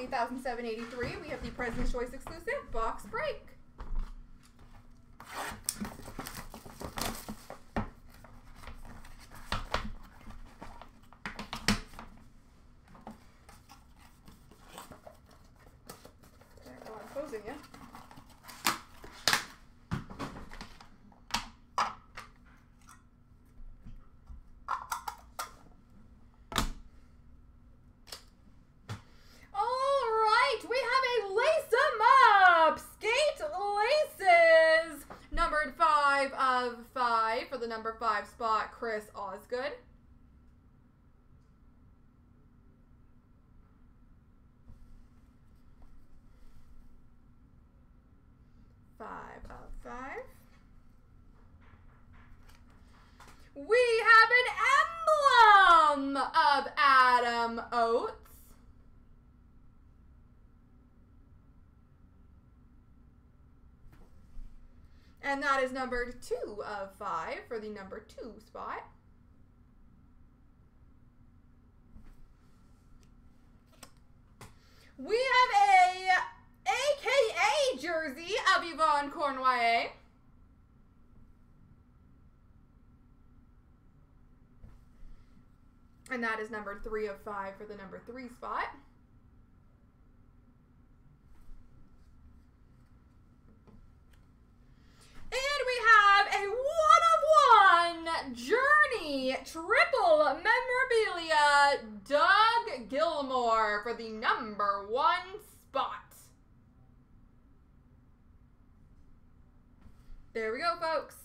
$28,783. We have the President's Choice exclusive box break. Closing you. Numbered 5 of 5 for the number 5 spot, Chris Osgood. We have an emblem of Adam Oates. And that is numbered 2 of 5 for the number 2 spot. We have a AKA jersey of Yvonne Cornway. And that is numbered 3 of 5 for the number 3 spot. And we have a 1-of-1 Journey Triple Memorabilia Doug Gilmore for the number 1 spot. There we go, folks.